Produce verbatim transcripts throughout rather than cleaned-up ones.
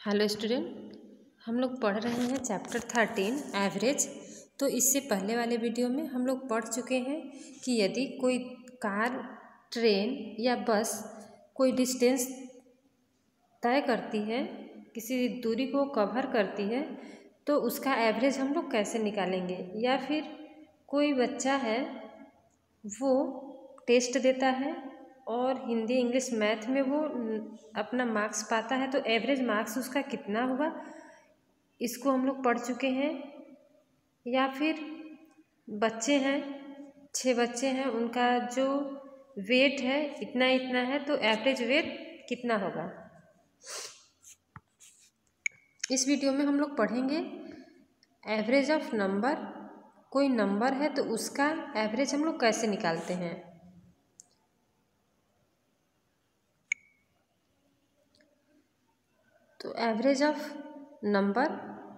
Hello student, हम लोग पढ़ रहे हैं चैप्टर थर्टीन एवरेज। तो इससे पहले वाले वीडियो में हम लोग पढ़ चुके हैं कि यदि कोई कार, ट्रेन या बस कोई डिस्टेंस तय करती है, किसी दूरी को कवर करती है, तो उसका एवरेज हम लोग कैसे निकालेंगे। या फिर कोई बच्चा है वो टेस्ट देता है और हिंदी, इंग्लिश, मैथ में वो अपना मार्क्स पाता है, तो एवरेज मार्क्स उसका कितना हुआ, इसको हम लोग पढ़ चुके हैं। या फिर बच्चे हैं, छः बच्चे हैं, उनका जो वेट है इतना इतना है, तो एवरेज वेट कितना होगा। इस वीडियो में हम लोग पढ़ेंगे एवरेज ऑफ नंबर। कोई नंबर है तो उसका एवरेज हम लोग कैसे निकालते हैं। तो एवरेज ऑफ नंबर,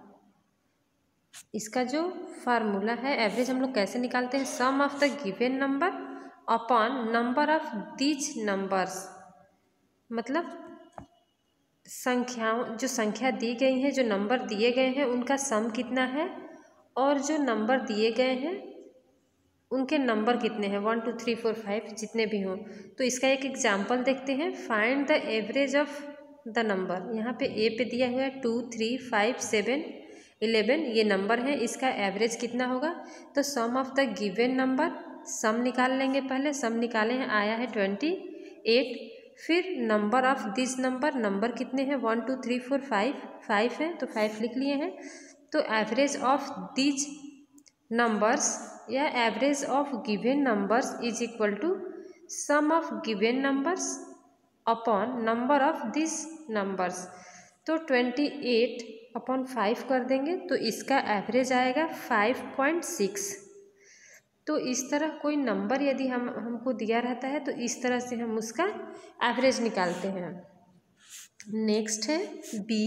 इसका जो फार्मूला है, एवरेज हम लोग कैसे निकालते हैं। Sum of the given number upon number of these numbers, मतलब संख्याओं, जो संख्या दी गई है, जो नंबर दिए गए हैं, उनका सम कितना है और जो नंबर दिए गए हैं उनके नंबर कितने हैं, one two three four five जितने भी हों। तो इसका एक एग्जाम्पल देखते हैं। Find the average of the number. यहाँ पे ए पे दिया हुआ है two, three, five, seven, eleven, ये नंबर है, इसका एवरेज कितना होगा। तो sum of the given number, sum निकाल लेंगे। पहले सम निकाले हैं, आया है ट्वेंटी एट। फिर number of this number, number कितने हैं, one two three four five, five है तो फाइव लिख लिए हैं। तो एवरेज ऑफ दिज नंबर्स या average of given numbers is equal to sum of given numbers upon number of this numbers. तो ट्वेंटी एट अपॉन फाइव कर देंगे तो इसका एवरेज आएगा फाइव पॉइंट सिक्स। तो इस तरह कोई नंबर यदि हम हमको दिया रहता है तो इस तरह से हम उसका एवरेज निकालते हैं। नेक्स्ट है B,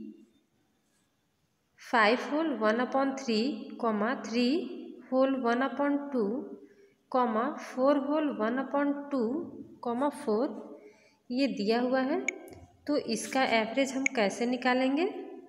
five whole one upon three comma three whole one upon two comma four whole one upon two comma four, ये दिया हुआ है। तो इसका एवरेज हम कैसे निकालेंगे।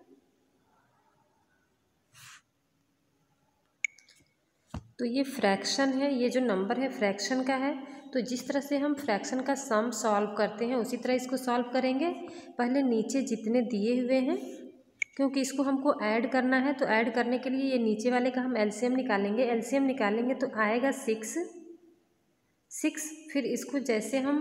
तो ये फ्रैक्शन है, ये जो नंबर है फ्रैक्शन का है। तो जिस तरह से हम फ्रैक्शन का सम सॉल्व करते हैं उसी तरह इसको सॉल्व करेंगे। पहले नीचे जितने दिए हुए हैं, क्योंकि इसको हमको ऐड करना है, तो ऐड करने के लिए ये नीचे वाले का हम एलसीएम निकालेंगे। एलसीएम निकालेंगे तो आएगा सिक्स सिक्स। फिर इसको जैसे हम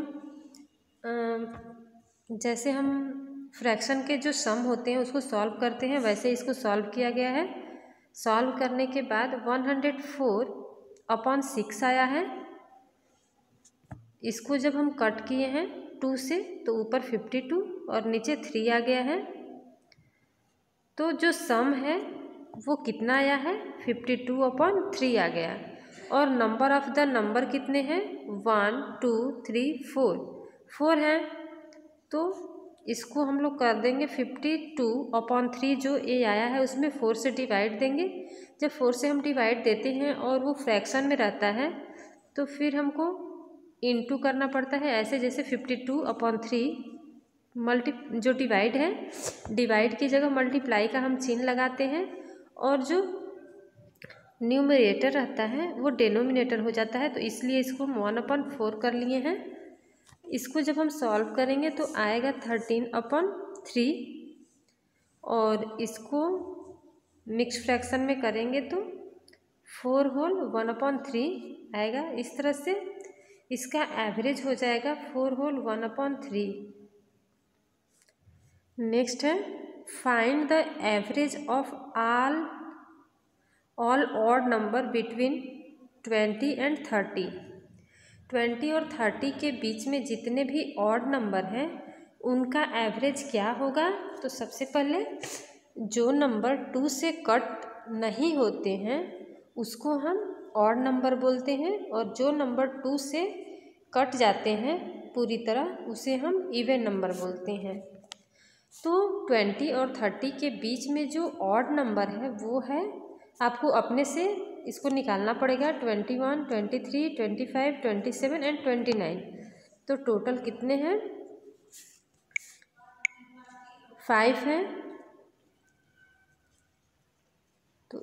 जैसे हम फ्रैक्शन के जो सम होते हैं उसको सॉल्व करते हैं, वैसे इसको सॉल्व किया गया है। सॉल्व करने के बाद one hundred four upon six आया है। इसको जब हम कट किए हैं टू से तो ऊपर फिफ्टी टू और नीचे थ्री आ गया है। तो जो सम है वो कितना आया है, फिफ्टी टू अपॉन थ्री आ गया। और नंबर ऑफ द नंबर कितने हैं, one two three four, four हैं। तो इसको हम लोग कर देंगे फिफ्टी टू अपॉन थ्री, जो ए आया है उसमें फोर से डिवाइड देंगे। जब फोर से हम डिवाइड देते हैं और वो फ्रैक्शन में रहता है तो फिर हमको इनटू करना पड़ता है। ऐसे जैसे fifty two upon three multi, जो डिवाइड है, डिवाइड की जगह मल्टीप्लाई का हम चिन्ह लगाते हैं और जो न्यूमरेटर रहता है वो डिनोमिनेटर हो जाता है। तो इसलिए इसको हम वन अपॉन फोर कर लिए हैं। इसको जब हम सॉल्व करेंगे तो आएगा थर्टीन अपॉन थ्री, और इसको मिक्स फ्रैक्शन में करेंगे तो four whole one upon three आएगा। इस तरह से इसका एवरेज हो जाएगा four whole one upon three. Next है find the average of all all odd number between twenty and thirty. Twenty और थर्टी के बीच में जितने भी ऑड नंबर हैं उनका एवरेज क्या होगा। तो सबसे पहले जो नंबर टू से कट नहीं होते हैं उसको हम ऑड नंबर बोलते हैं, और जो नंबर टू से कट जाते हैं पूरी तरह उसे हम इवन नंबर बोलते हैं। तो ट्वेंटी और थर्टी के बीच में जो ऑड नंबर है वो है, आपको अपने से इसको निकालना पड़ेगा, twenty one, twenty three, twenty five, twenty seven and twenty nine. तो टोटल कितने हैं, फाइव हैं।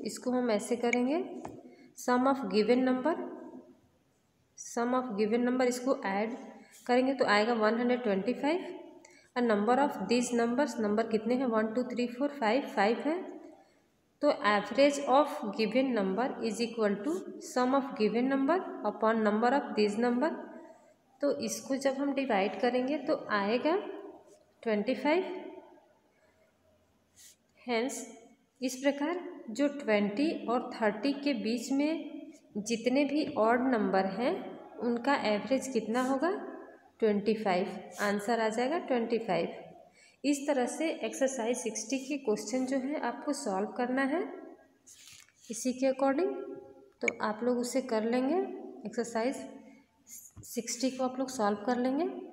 इसको हम ऐसे करेंगे, sum of given number, sum of given number इसको ऐड करेंगे तो आएगा वन हंड्रेड ट्वेंटी फाइव। और number of this numbers, number कितने हैं, one two three four five, five है। तो average of given number is equal to sum of given number upon number of this number. तो इसको जब हम divide करेंगे तो आएगा ट्वेंटी फाइव। हेंस इस प्रकार जो ट्वेंटी और थर्टी के बीच में जितने भी ऑड नंबर हैं उनका एवरेज कितना होगा, ट्वेंटी फाइव। आंसर आ जाएगा ट्वेंटी फाइव। इस तरह से एक्सरसाइज सिक्सटी के क्वेश्चन जो है आपको सॉल्व करना है इसी के अकॉर्डिंग। तो आप लोग उसे कर लेंगे, एक्सरसाइज सिक्सटी को आप लोग सॉल्व कर लेंगे।